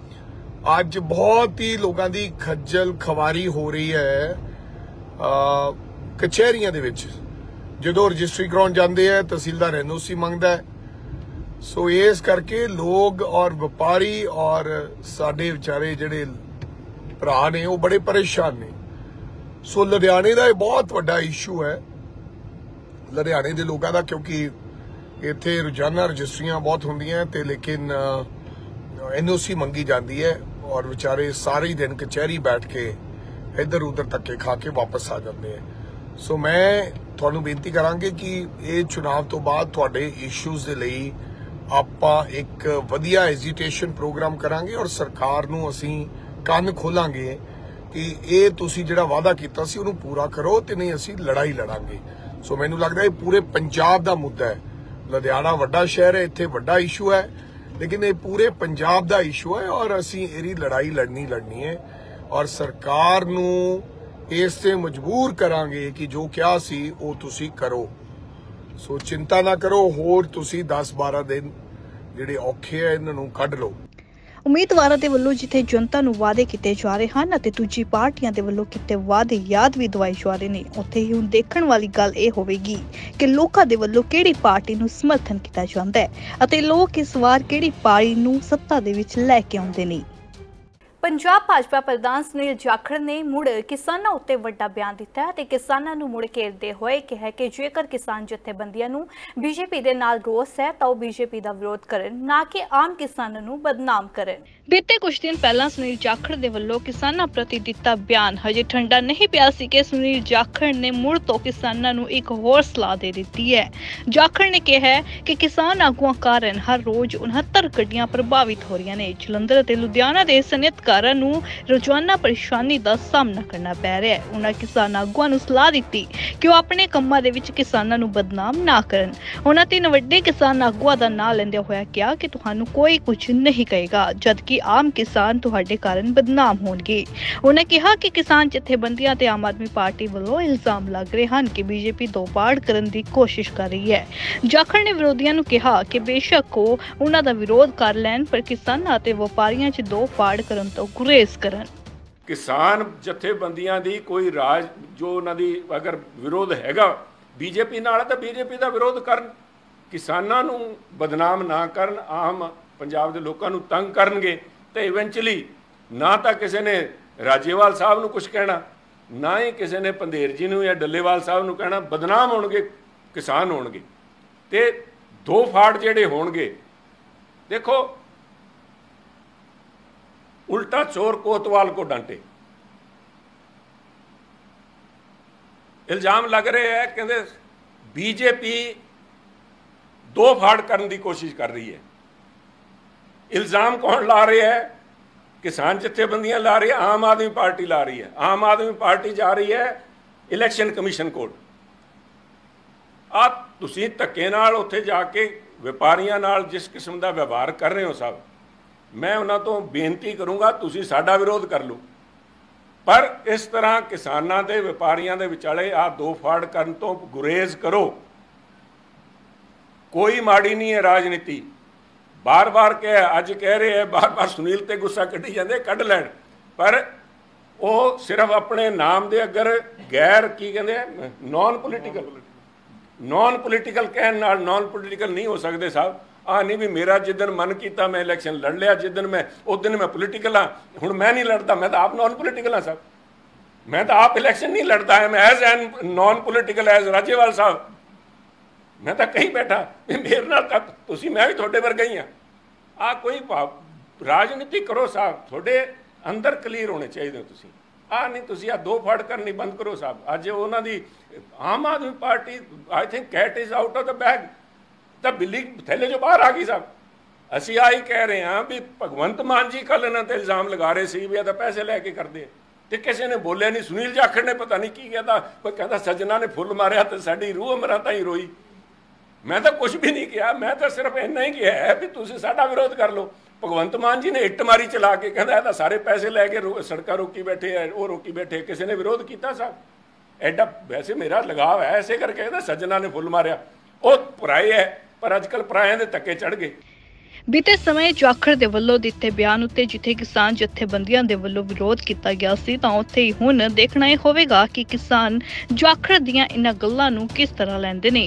ਅੱਜ ਬਹੁਤ ਹੀ ਲੋਕਾਂ ਦੀ ਖੱਜਲ ਖਵਾਰੀ ਹੋ ਰਹੀ ਹੈ ਕਚਹਿਰੀਆਂ ਦੇ ਵਿੱਚ। ਜਦੋਂ ਰਜਿਸਟਰੀ ਕਰਾਉਣ ਜਾਂਦੇ ਹੈ ਤਹਿਸੀਲਦਾਰ ਐਨਓਸੀ ਮੰਗਦਾ ਹੈ। ਸੋ ਇਸ ਕਰਕੇ ਲੋਕ ਔਰ ਵਪਾਰੀ ਔਰ ਸਾਡੇ ਵਿਚਾਰੇ ਜਿਹੜੇ ਭਰਾ ਨੇ ਉਹ ਬੜੇ ਪਰੇਸ਼ਾਨ ਨੇ। ਸੋ ਲੁਧਿਆਣੇ ਦਾ ਇਹ ਬਹੁਤ ਵੱਡਾ ਇਸ਼ੂ ਹੈ ਲੁਧਿਆਣੇ ਦੇ ਲੋਕਾਂ ਦਾ, ਕਿਉਂਕਿ ਇੱਥੇ ਰੋਜ਼ਾਨਾ ਰਜਿਸਟਰੀਆਂ ਬਹੁਤ ਹੁੰਦੀਆਂ ਤੇ ਲੇਕਿਨ ਐਨਓਸੀ ਮੰਗੀ ਜਾਂਦੀ ਹੈ ਔਰ ਵਿਚਾਰੇ ਸਾਰੇ ਦਿਨ ਕਚਹਿਰੀ ਬੈਠ ਕੇ ਇੱਧਰ ਉੱਧਰ ਧੱਕੇ ਖਾ ਕੇ ਵਾਪਸ ਆ ਜਾਂਦੇ ਹੈ। ਸੋ ਮੈਂ ਤੁਹਾਨੂੰ ਬੇਨਤੀ ਕਰਾਂਗੇ ਕਿ ਇਹ ਚੁਣਾਵ ਤੋਂ ਬਾਅਦ ਤੁਹਾਡੇ ਇਸ਼ੂਜ਼ ਦੇ ਲਈ ਆਪਾਂ ਇੱਕ ਵਧੀਆ ਐਜੀਟੇਸ਼ਨ ਪ੍ਰੋਗਰਾਮ ਕਰਾਂਗੇ ਔਰ ਸਰਕਾਰ ਨੂੰ ਅਸੀਂ ਕੰਨ ਖੋਲਾਂਗੇ ਕਿ ਇਹ ਤੁਸੀਂ ਜਿਹੜਾ ਵਾਅਦਾ ਕੀਤਾ ਸੀ ਉਹਨੂੰ ਪੂਰਾ ਕਰੋ ਤੇ ਨਹੀਂ ਅਸੀਂ ਲੜਾਈ ਲੜਾਂਗੇ। ਸੋ ਮੈਨੂੰ ਲੱਗਦਾ ਇਹ ਪੂਰੇ ਪੰਜਾਬ ਦਾ ਮੁੱਦਾ ਹੈ। ਲੁਧਿਆਣਾ ਵੱਡਾ ਸ਼ਹਿਰ ਹੈ, ਇੱਥੇ ਵੱਡਾ ਇਸ਼ੂ ਹੈ, ਲੇਕਿਨ ਇਹ ਪੂਰੇ ਪੰਜਾਬ ਦਾ ਇਸ਼ੂ ਹੈ ਔਰ ਅਸੀਂ ਇਹਦੀ ਲੜਾਈ ਲੜਨੀ ਲੜਨੀ ਹੈ ਔਰ ਸਰਕਾਰ ਨੂੰ ਇਸ ਤੇ ਮਜਬੂਰ ਕਰਾਂਗੇ ਕਿ ਜੋ ਕਿਹਾ ਸੀ ਉਹ ਤੁਸੀਂ ਕਰੋ। ਸੋ ਚਿੰਤਾ ਨਾ ਕਰੋ, ਹੋਰ ਤੁਸੀਂ ਦਸ ਬਾਰਾਂ ਦਿਨ ਜਿਹੜੇ ਔਖੇ ਆ ਇਹਨਾਂ ਨੂੰ ਕੱਢ ਲਓ। ਉਮੀਦਵਾਰਾਂ ਦੇ ਵੱਲੋਂ ਜਿੱਥੇ ਜਨਤਾ ਨੂੰ ਵਾਅਦੇ ਕੀਤੇ ਜਾ ਰਹੇ ਹਨ ਅਤੇ ਦੂਜੀ ਪਾਰਟੀਆਂ ਦੇ ਵੱਲੋਂ ਕੀਤੇ ਵਾਅਦੇ ਯਾਦ ਵੀ ਦਿਵਾਏ ਜਾ ਰਹੇ ਨੇ, ਉੱਥੇ ਹੀ ਹੁਣ ਦੇਖਣ ਵਾਲੀ ਗੱਲ ਇਹ ਹੋਵੇਗੀ ਕਿ ਲੋਕਾਂ ਦੇ ਵੱਲੋਂ ਕਿਹੜੀ ਪਾਰਟੀ ਨੂੰ ਸਮਰਥਨ ਕੀਤਾ ਜਾਂਦਾ ਹੈ ਅਤੇ ਲੋਕ ਇਸ ਵਾਰ ਕਿਹੜੀ ਪਾਰਟੀ ਨੂੰ ਸੱਤਾ ਦੇ ਵਿੱਚ ਲੈ ਕੇ ਆਉਂਦੇ ਨੇ। पंजाब भाजपा प्रधान सुनील जाखड़ ने मुड़ किसानों उत्ते वड्डा बयान दिता है ते किसानों नूं मुड़ घेरदे होए कहा कि जेकर किसान जथेबंदियां नूं बीजेपी दे नाल रोस है तां ओह बीजेपी दा विरोध करन, ना कि आम किसानों नूं बदनाम करन। बीते कुछ दिन पहला सुनील जाखड़ दे वल्लों किसानां प्रति दिता बयान हजे ठंडा नहीं पिया सी कि सुनील जाखड़ ने मुड़ तो किसानां नूं एक होर सलाह दे दित्ती है। जाखड़ ने कहा है कि किसान आगुआं कारण हर रोज उनहत्तर गड्डियां प्रभावित हो रही ने। जलंधर ते लुधियाना दे सनअतकारां नूं रोजाना परेशानी दा सामना करना पै रहा है। उन्हां किसान आगुआं नूं सलाह दित्ती कि ओह अपने कंमां दे विच किसानां नूं बदनाम ना करन। उन्हां तीन वड्डे किसान आगुआं दा नाम लैंदे होए कहा कि तुहानूं कोई कुछ नहीं कहेगा जबकि आम किसान तुहाडे कारण बदनाम होणगे। उन्हें कहा कि किसान जथेबंदियां ते आम आदमी पार्टी वालों इल्जाम लग रहे हैं कि बीजेपी दो पाड़ करन दी कोशिश कर रही है। जाखड़ ने विरोधियों नूं कहा कि बेशक ओह उन्हां दा विरोध कर लैण पर किसानां ते वपारियां च दो पाड़ करन तो गुरेज करन। किसान जथेबंदियां दी कोई राज जो उन्हां दी अगर विरोध हैगा बीजेपी नाल तां बीजेपी दा विरोध करन, किसानां नूं बदनाम ना करन, आम पंजाब दे लोकां नूं तंग करनगे ते इवेंचुअली ना तां किसी ने राजेवाल साहब नूं कुछ कहना, ना ही किसी ने पंधेर जी नूं या डल्लेवाल साहब नूं कहना, बदनाम होणगे किसान होणगे ते दो फाड़ जिहड़े होणगे। देखो उल्टा चोर कोतवाल को डांटे, इल्जाम लग रहे हैं कहते बीजेपी दो फाड़ करने की कोशिश कर रही है। इल्जाम कौन ला रहे है? किसान जथेबंदियां ला रही है, आम आदमी पार्टी ला रही है। आम आदमी पार्टी जा रही है इलैक्शन कमीशन कोल। आ तुसीं धक्के नाल उत्थे जाके व्यापारियां नाल जिस किस्म का व्यवहार कर रहे हो साहब, मैं उन्हां तो बेनती करूँगा तुसीं साडा विरोध कर लो, पर इस तरह किसानां ते व्यापारियां दे विचाले आ दो फाड़ करन तो गुरेज करो। कोई माड़ी नहीं है राजनीति। बार बार कह अज कह रहे हैं, बार बार सुनील ते गुस्सा कढ़ी जाते, कढ़ लैण, पर वो सिर्फ अपने नाम दे अगर गैर की कहते नॉन पोलिटिकल नॉन पोलिटिकल कहण नाल नॉन पोलिटिकल नहीं हो सकते साहब। आ नहीं भी मेरा जिदन मन किया मैं इलैक्शन लड़ लिया, जिदन मैं उस दिन मैं पोलिटिकल हाँ, हुण मैं नहीं लड़ता, मैं तो आप नॉन पोलिटिकल हाँ साहब। मैं तो आप इलैक्शन नहीं लड़ता है, मैं as an non political as Rajewal साहब मैं तो कहीं बैठा मेरे नाल तुसीं मैं भी थोड़े वर्गा ही हाँ। आ कोई भाव राजनीति करो साहब, थोड़े अंदर क्लीयर होने चाहिए तुसीं। आ नहीं तुसीं आ दो फाड़ करनी बंद करो साहब। अज उन्हां दी Aam Aadmi Party I think cat is out of the bag, तो बिल्ली थैले जो बाहर आ गई साहब। असीं आ ही कह रहे हैं भी भगवंत मान जी कल इन्हां ते इल्जाम लगा रहे सी भी तो पैसे लैके करते ते किसी ने बोलिया नहीं। सुनील जाखड़ ने पता नहीं की कहता, कोई कहता सज्जना ने फुल मारिया तो साडी रूह अमरा ताईं रोई। मैं तो कुछ भी नहीं किया, मैं तो सिर्फ इन्ना ही किया है भी तुसीं साडा विरोध कर लो। भगवंत मान जी ने इट्ट मारी चला के कहता है सारे पैसे लैके रो, सड़कां रोकी बैठे है, वो रोकी बैठे, किसी ने विरोध किया साहब? एडा वैसे मेरा लगाव है ऐसे करके कहता सज्जना ने फुल मारिया। वो पराए है पर अजकल पराए दे धक्के चढ़ गए। बीते समय जाखड़ दे वल्लों दिते बयान उत्ते जिथे किसान जथेबंदियां दे वल्लों विरोध किया गया सी तां उत्थे ही हुण देखना ही होवेगा कि किसान जाखड़ दियां इन्हां गल्लां नूं किस तरह लैंदे ने।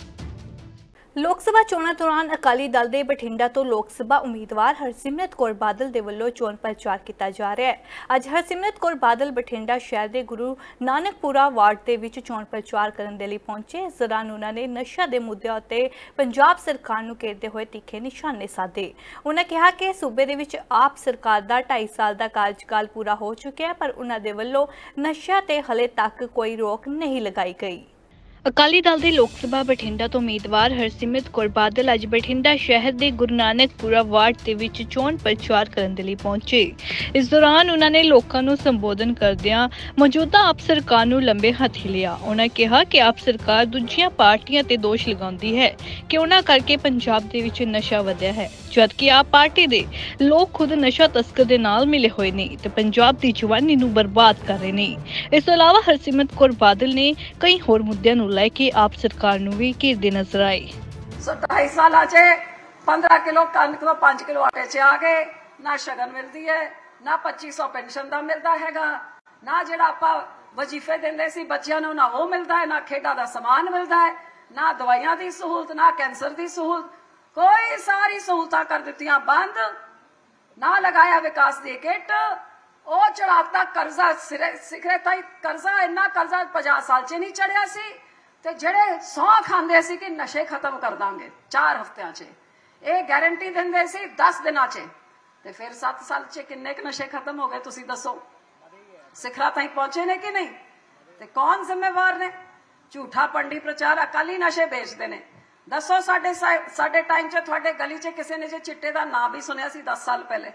लोक सभा चोणां दौरान अकाली दल दे बठिंडा तो लोक सभा उम्मीदवार हरसिमरत कौर बादल दे वल्लों चोण प्रचार किया जा रहा है। अज हरसिमरत कौर बादल बठिंडा शहर के गुरु नानकपुरा वार्ड के विच चोण प्रचार करने के लिए पहुंचे। इस दौरान उन्होंने नशा के मुद्दे उत्ते पंजाब सरकार नूं घेरदे हुए तीखे निशाने साधे। उन्होंने कहा कि सूबे दे विच आप सरकार का ढाई साल का कार्यकाल पूरा हो चुका है, पर उन्होंने दे वल्लों नशा ते हले तक कोई रोक नहीं लगाई गई। अकाली दल दे लोक सभा बठिंडा तो उम्मीदवार हरसिमरत कौर बादल अज बठिंडा शहर के गुरु नानकपुरा वार्ड के विच चोण प्रचार करने के लिए पहुंचे। इस दौरान उन्होंने लोगों को संबोधन करदियां मौजूदा आप सरकार नूं लंबे हथ लिया। उन्होंने कहा कि आप सरकार दूजियां पार्टियां ते दोष लगाउंदी है कि उन्हां करके पंजाब दे विच नशा वधिया है, जबकि आप पार्टी दे लोग खुद नशा तस्कर दे नाल मिले हुए ने ते पंजाब दी जवानी नूं बर्बाद कर रहे ने। इस तों इलावा हरसिमरत कौर बादल ने कई होर मुद्दों नूं लैके आप सरकार नूं भी घेरदे नजर आए। सो ढाई साल पंद्रह किलो कणक तो पांच किलो आटे च आ गए, ना शगन मिलती है, ना पच्चीस सौ पेंशन का मिलता हैगा, ना जिहड़ा आपां वजीफे दिंदे सी बच्चियां नूं ना वो मिलता है, ना खेडां दा समान मिलता है, ना दवाइयां दी सहूलत, ना कैंसर की सहूलत, कोई सारी सहूलतां कर दित्तियां बंद, ना लगाया विकास दी किट, ਉਹ ਚੜਾਤਾ ਕਰਜ਼ਾ ਸਿਰੇ ਸਿਖਰੇ ਤਾਈ ਕਰਜ਼ਾ ਇੰਨਾ ਕਰਜ਼ਾ ਪੰਜਾਹ ਸਾਲ ਚ ਨਹੀਂ ਚੜਿਆ ਸੀ ਤੇ ਜਿਹੜੇ ਸੌ ਖਾਂਦੇ ਸੀ ਕਿ ਨਸ਼ੇ ਖਤਮ ਕਰ ਦਾਂਗੇ ਚਾਰ ਹਫ਼ਤਿਆਂ ਚ ਇਹ ਗਾਰੰਟੀ ਦਿੰਦੇ ਸੀ ਦਸ ਦਿਨਾਂ ਚ ਤੇ ਫਿਰ ਸੱਤ ਸਾਲ ਚ ਕਿੰਨੇ ਕੁ ਨਸ਼ੇ ਖਤਮ ਹੋ ਗਏ ਤੁਸੀਂ ਦੱਸੋ ਸਿਖਰਾਂ ਤਾਈਂ ਪਹੁੰਚੇ ਨੇ ਕਿ ਨਹੀਂ ਤੇ ਕੌਣ ਜ਼ਿੰਮੇਵਾਰ ਨੇ ਝੂਠਾ ਪੰਡੀ ਪ੍ਰਚਾਰ ਅਕਾਲੀ ਨਸ਼ੇ ਵੇਚਦੇ ਨੇ ਦੱਸੋ ਸਾਡੇ ਸਾਡੇ ਟਾਈਮ 'ਚ ਤੁਹਾਡੇ ਗਲੀ 'ਚ ਕਿਸੇ ਨੇ ਜੇ ਚਿੱਟੇ ਦਾ ਨਾਂ ਵੀ ਸੁਣਿਆ ਸੀ ਦਸ ਸਾਲ ਪਹਿਲੇ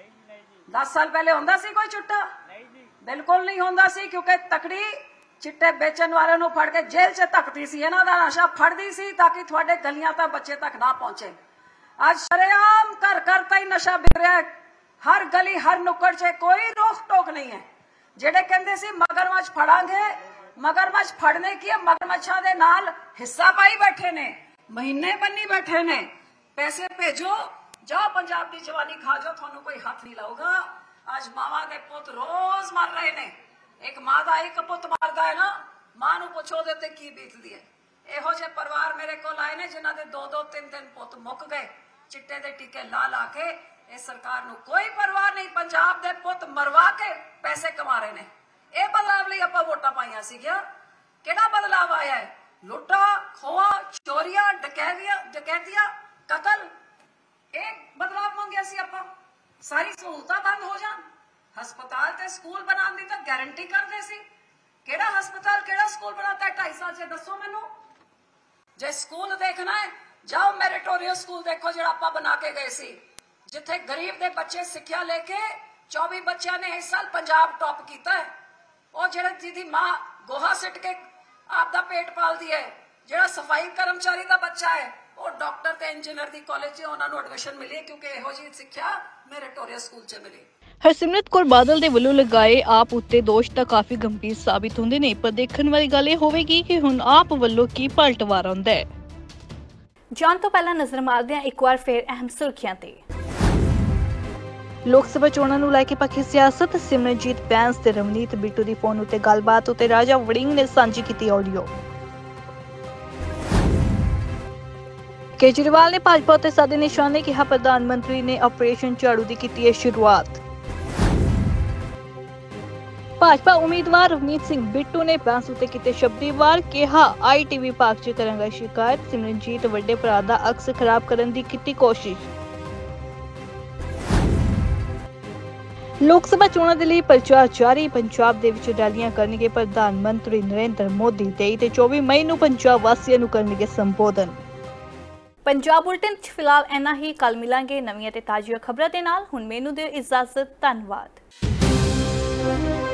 ਦਸ ਸਾਲ ਪਹਿਲੇ ਹੁੰਦਾ ਸੀ ਕੋਈ ਚਿੱਟਾ ਬਿਲਕੁਲ ਨਹੀਂ ਹੁੰਦਾ ਸੀ ਕਿਉਂਕਿ ਤਕੜੀ ਚਿੱਟੇ ਵੇਚਣ ਵਾਲਿਆਂ ਨੂੰ ਫੜ ਕੇ ਜੇਲ੍ਹ 'ਚ ਧੱਕਦੀ ਸੀ ਇਹਨਾਂ ਦਾ ਨਸ਼ਾ ਫੜਦੀ ਸੀ ਤਾਂ ਕਿ ਤੁਹਾਡੇ ਗਲੀਆਂ ਤੱਕ ਬੱਚੇ ਤੱਕ ਨਾ ਪਹੁੰਚੇ ਅੱਜ ਸ਼ਰੇਆਮ ਘਰ ਘਰ ਤਾਈਂ ਨਸ਼ਾ ਵਿਕ ਰਿਹਾ ਹਰ ਗਲੀ ਹਰ ਨੁੱਕੜ 'ਚ ਕੋਈ ਰੋਕ ਟੋਕ ਨਹੀਂ ਹੈ ਜਿਹੜੇ ਕਹਿੰਦੇ ਸੀ ਮਗਰਮੱਛ ਫੜਾਂਗੇ ਮਗਰਮੱਛ ਫੜਨੇ ਕੀ ਮਗਰਮੱਛਾਂ ਦੇ ਨਾਲ ਹਿੱਸਾ ਪਾਈ ਬੈਠੇ ਨੇ ਮਹੀਨੇ ਬੰਨੀ ਬੈਠੇ ਨੇ ਪੈਸੇ ਭੇਜੋ ਜਾਓ ਪੰਜਾਬ ਦੀ ਜਵਾਨੀ ਖਾ ਜਾਓ ਤੁਹਾਨੂੰ ਕੋਈ ਹੱਥ ਨਹੀਂ ਲਾਊਗਾ ਅੱਜ ਮਾਵਾਂ ਦੇ ਪੁੱਤ ਰੋਜ਼ ਮਰ ਰਹੇ ਨੇ ਇੱਕ ਮਾਂ ਦਾ ਇੱਕ ਪੁੱਤ ਮਰਦਾ ਹੈ ਨਾ ਮਾਂ ਨੂੰ ਪੁੱਛੋ ਉਹਦੇ ਤੇ ਕੀ ਬੀਤਦੀ ਹੈ ਇਹੋ ਜਿਹੇ ਪਰਿਵਾਰ ਮੇਰੇ ਕੋਲ ਆਏ ਨੇ ਜਿਨ੍ਹਾਂ ਦੇ ਦੋ ਦੋ ਤਿੰਨ ਤਿੰਨ ਪੁੱਤ ਮੁੱਕ ਗਏ ਚਿੱਟੇ ਦੇ ਟੀਕੇ ਲਾ ਲਾ ਕੇ ਇਹ ਸਰਕਾਰ ਨੂੰ ਕੋਈ ਪਰਵਾਹ ਨਹੀਂ ਪੰਜਾਬ ਦੇ ਪੁੱਤ ਮਰਵਾ ਕੇ ਪੈਸੇ ਕਮਾ ਰਹੇ ਨੇ ਇਹ ਬਦਲਾਵ ਲਈ ਆਪਾਂ ਵੋਟਾਂ ਪਾਈਆਂ ਸੀਗੀਆਂ ਕਿਹੜਾ ਬਦਲਾਵ ਆਇਆ ਹੈ ਲੁੱਟਾ ਖੋਆ ਚੋਰੀਆਂ ਡਕੈਤੀਆਂ ਡਕੈਤੀਆਂ ਕਤਲ ਇਹ ਬਦਲਾਵ ਮੰਗਿਆ ਸੀ ਆਪਾਂ ਸਾਰੀ ਸਹੂਲਤਾਂ ਬੰਦ ਹੋ ਜਾਣ ਹਸਪਤਾਲ ਤੇ ਸਕੂਲ ਬਣਾਉਣ ਦੀ ਤਾਂ ਗਾਰੰਟੀ ਕਰਦੇ ਸੀ ਕਿਹੜਾ ਹਸਪਤਾਲ ਕਿਹੜਾ ਸਕੂਲ ਬਣਾਤਾ ਢਾਈ ਸਾਲ ਚ ਦੱਸੋ ਮੈਨੂੰ ਜੇ ਸਕੂਲ ਦੇਖਣਾ ਹੈ ਜਾਓ ਮੈਰਿਟੋਰੀਅਸ ਸਕੂਲ ਦੇਖੋ ਜਿਹੜਾ ਆਪਾਂ ਬਣਾ ਕੇ ਗਏ ਸੀ ਜਿੱਥੇ ਗਰੀਬ ਦੇ ਬੱਚੇ ਸਿੱਖਿਆ ਲੈ ਕੇ ਚੌਵੀ ਬੱਚਿਆਂ ਨੇ ਇਸ ਸਾਲ ਪੰਜਾਬ ਟੌਪ ਕੀਤਾ ਹੈ ਉਹ ਜਿਹੜਾ ਜਿਹਦੀ ਮਾਂ ਗੋਹਾ ਸਿੱਟ ਕੇ ਆਪਦਾ ਪੇਟ ਪਾਲਦੀ ਹੈ ਜਿਹੜਾ ਸਫਾਈ ਕਰਮਚਾਰੀ ਦਾ ਬੱਚਾ ਹੈ ਉਹ ਡਾਕਟਰ ਤੇ ਇੰਜੀਨੀਅਰ ਦੀ ਕਾਲਜ 'ਚ ਉਹਨਾਂ ਨੂੰ ਐਡਮਿਸ਼ਨ ਮਿਲੀ ਕਿਉਂਕਿ ਇਹੋ ਜਿਹੀ ਸਿੱਖਿਆ ਮੈਰਿਟੋਰੀਅਸ ਸਕੂਲ 'ਚ ਮਿਲੀ ਹਰਸਿਮਰਤ ਕੌਰ ਬਾਦਲ ਦੇ ਵੱਲੋਂ ਲਗਾਏ ਆਪ ਉੱਤੇ ਦੋਸ਼ ਤਾਂ ਕਾਫੀ ਗੰਭੀਰ ਸਾਬਿਤ ਹੁੰਦੇ ਨੇ ਪਰ ਦੇਖਣ ਵਾਲੀ ਗੱਲ ਇਹ ਹੋਵੇਗੀ ਕਿ ਹੁਣ ਆਪ ਵੱਲੋਂ ਕੀ ਪਲਟਵਾਰ ਆਉਂਦਾ ਹੈ ਜਾਣ ਤੋਂ ਪਹਿਲਾਂ ਨਜ਼ਰ ਮਾਰਦੇ ਹਾਂ ਇੱਕ ਵਾਰ ਫੇਰ ਅਹਿਮ ਸੁਰਖੀਆਂ ਤੇ ਲੋਕ ਸਭਾ ਚੋਣਾਂ ਨੂੰ ਲੈ ਕੇ ਪੱਖੀ ਸਿਆਸਤ ਸਿਮਰਨਜੀਤ ਬੈਂਸ ਤੇ ਰਵਨੀਤ ਬਿੱਟੂ ਦੀ ਫੋਨ ਉੱਤੇ ਗੱਲਬਾਤ ਉੱਤੇ ਰਾਜਾ ਵੜਿੰਗ ਨੇ ਸਾਂਝੀ ਕੀਤੀ ਆਡੀਓ ਕੇਜਰੀਵਾਲ ਨੇ ਭਾਜਪਾ ਉੱਤੇ ਸਾਧੇ ਨਿਸ਼ਾਨੇ ਕਿਹਾ ਪ੍ਰਧਾਨ ਮੰਤਰੀ ਨੇ ਆਪਰੇਸ਼ਨ ਝਾੜੂ ਦੀ ਕੀਤੀ ਹੈ ਸ਼ੁਰੂਆਤ ਭਾਜਪਾ ਉਮੀਦਵਾਰ ਰਵਨੀਤ ਸਿੰਘ ਬਿੱਟੂ ਨੇ ਬੈਂਸ ਉੱਤੇ ਕੀਤੇ ਸ਼ਬਦੀ ਵਾਰ ਕਿਹਾ ਆਈਟੀ ਵਿਭਾਗ 'ਚ ਕਰਾਂਗਾ ਸ਼ਿਕਾਇਤ ਸਿਮਰਨਜੀਤ ਵੱਡੇ ਭਰਾ ਦਾ ਅਕਸ ਖਰਾਬ ਕਰਨ ਦੀ ਕੀਤੀ ਕੋਸ਼ਿਸ਼ ਲੋਕ ਸਭਾ ਚੋਣਾਂ ਦੇ ਲਈ ਪ੍ਰਚਾਰ ਜਾਰੀ ਪੰਜਾਬ ਦੇ ਵਿੱਚ ਰੈਲੀਆਂ ਕਰਨਗੇ ਪ੍ਰਧਾਨ ਮੰਤਰੀ ਨਰਿੰਦਰ ਮੋਦੀ ਤੇਈ ਤੇ ਚੌਵੀ ਮਈ ਨੂੰ ਪੰਜਾਬ ਵਾਸੀਆਂ ਨੂੰ ਕਰਨਗੇ ਸੰਬੋਧਨ ਪੰਜਾਬ ਬੁਲਟਨ 'ਚ ਫਿਲਹਾਲ ਇੰਨਾ ਹੀ ਕੱਲ ਮਿਲਾਂਗੇ ਨਵੀਆਂ ਤੇ ਤਾਜ਼ੀਆਂ ਖਬਰਾਂ ਦੇ ਨਾਲ ਹੁਣ ਮੈਨੂੰ ਦਿਓ ਇਜਾਜ਼ਤ ਧੰਨਵਾਦ